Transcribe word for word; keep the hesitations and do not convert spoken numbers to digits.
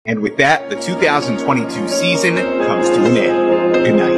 And with that, the two thousand twenty-two season comes to an end. Good night.